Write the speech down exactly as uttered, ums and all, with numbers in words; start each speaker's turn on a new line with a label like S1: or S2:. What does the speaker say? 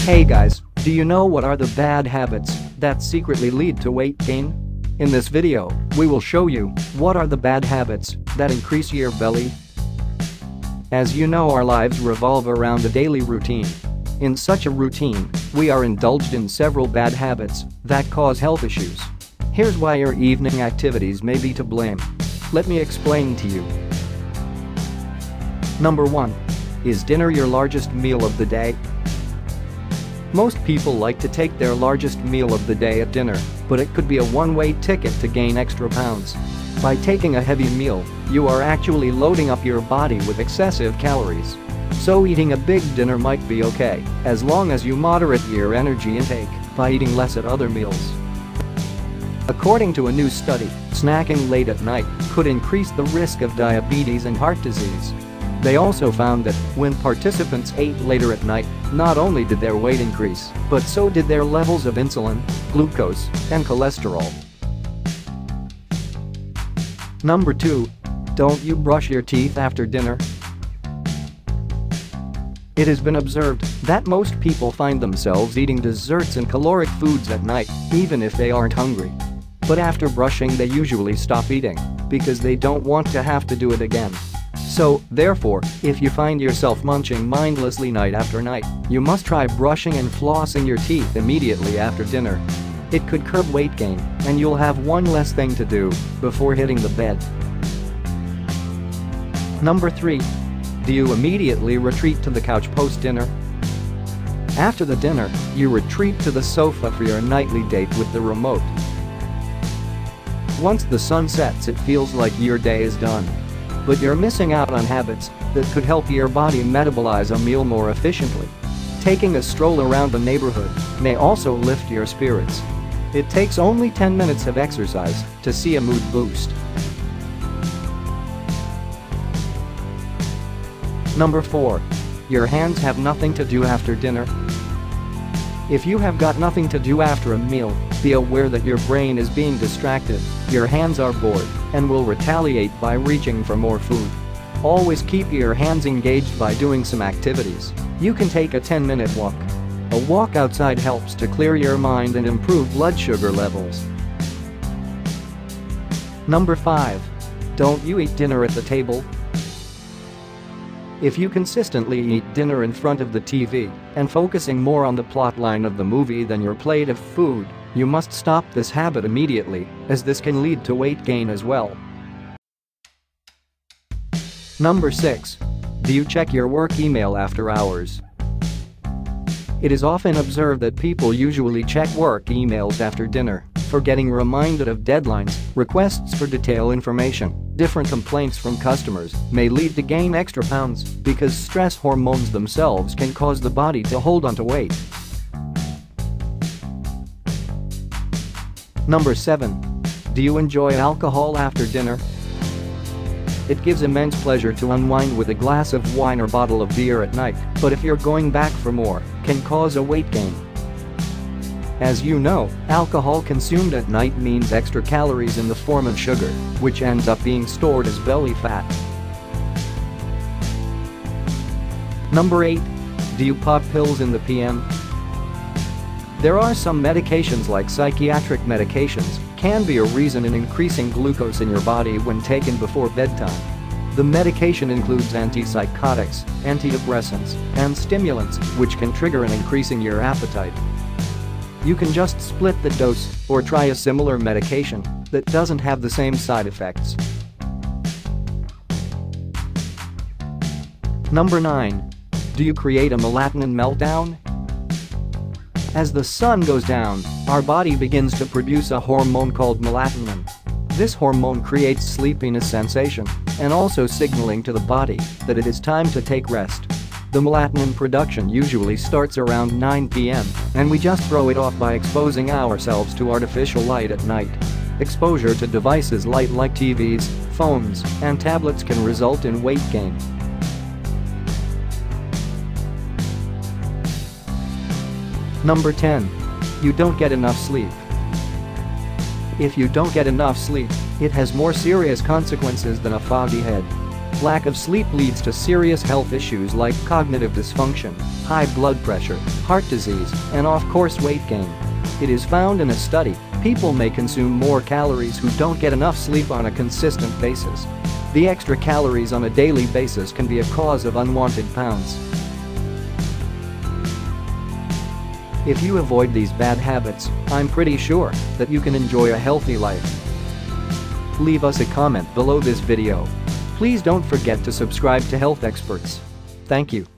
S1: Hey guys, do you know what are the bad habits that secretly lead to weight gain? In this video, we will show you what are the bad habits that increase your belly. As you know, our lives revolve around a daily routine. In such a routine, we are indulged in several bad habits that cause health issues. Here's why your evening activities may be to blame. Let me explain to you. Number one. Is dinner your largest meal of the day? Most people like to take their largest meal of the day at dinner, but it could be a one-way ticket to gain extra pounds. By taking a heavy meal, you are actually loading up your body with excessive calories. So eating a big dinner might be okay, as long as you moderate your energy intake by eating less at other meals. According to a new study, snacking late at night could increase the risk of diabetes and heart disease. They also found that when participants ate later at night, not only did their weight increase, but so did their levels of insulin, glucose, and cholesterol. Number two. Don't you brush your teeth after dinner? It has been observed that most people find themselves eating desserts and caloric foods at night, even if they aren't hungry. But after brushing, they usually stop eating because they don't want to have to do it again. So, therefore, if you find yourself munching mindlessly night after night, you must try brushing and flossing your teeth immediately after dinner. It could curb weight gain, and you'll have one less thing to do before hitting the bed. Number three. Do you immediately retreat to the couch post-dinner? After the dinner, you retreat to the sofa for your nightly date with the remote. Once the sun sets, it feels like your day is done. But you're missing out on habits that could help your body metabolize a meal more efficiently. Taking a stroll around the neighborhood may also lift your spirits. It takes only ten minutes of exercise to see a mood boost. Number four. Your hands have nothing to do after dinner. If you have got nothing to do after a meal, be aware that your brain is being distracted, your hands are bored, and will retaliate by reaching for more food. Always keep your hands engaged by doing some activities. You can take a ten minute walk. A walk outside helps to clear your mind and improve blood sugar levels. Number five. Don't you eat dinner at the table? If you consistently eat dinner in front of the T V and focusing more on the plotline of the movie than your plate of food, you must stop this habit immediately, as this can lead to weight gain as well. Number six. Do you check your work email after hours? It is often observed that people usually check work emails after dinner for getting reminded of deadlines, requests for detailed information. Different complaints from customers may lead to gain extra pounds because stress hormones themselves can cause the body to hold onto weight. Number seven. Do you enjoy alcohol after dinner? It gives immense pleasure to unwind with a glass of wine or bottle of beer at night, but if you're going back for more, can cause a weight gain. As you know, alcohol consumed at night means extra calories in the form of sugar, which ends up being stored as belly fat. Number eight. Do you pop pills in the P M? There are some medications, like psychiatric medications, can be a reason in increasing glucose in your body when taken before bedtime. The medication includes antipsychotics, antidepressants, and stimulants, which can trigger an increase in your appetite. You can just split the dose or try a similar medication that doesn't have the same side effects. Number nine. Do you create a melatonin meltdown? As the sun goes down, our body begins to produce a hormone called melatonin. This hormone creates sleepiness sensation and also signaling to the body that it is time to take rest. The melatonin production usually starts around nine p m, and we just throw it off by exposing ourselves to artificial light at night. Exposure to devices light like T Vs, phones, and tablets can result in weight gain. Number ten. You don't get enough sleep. If you don't get enough sleep, it has more serious consequences than a foggy head. Lack of sleep leads to serious health issues like cognitive dysfunction, high blood pressure, heart disease, and of-course weight gain. It is found in a study, people may consume more calories who don't get enough sleep on a consistent basis. The extra calories on a daily basis can be a cause of unwanted pounds. If you avoid these bad habits, I'm pretty sure that you can enjoy a healthy life. Leave us a comment below this video. Please don't forget to subscribe to Health Experts. Thank you.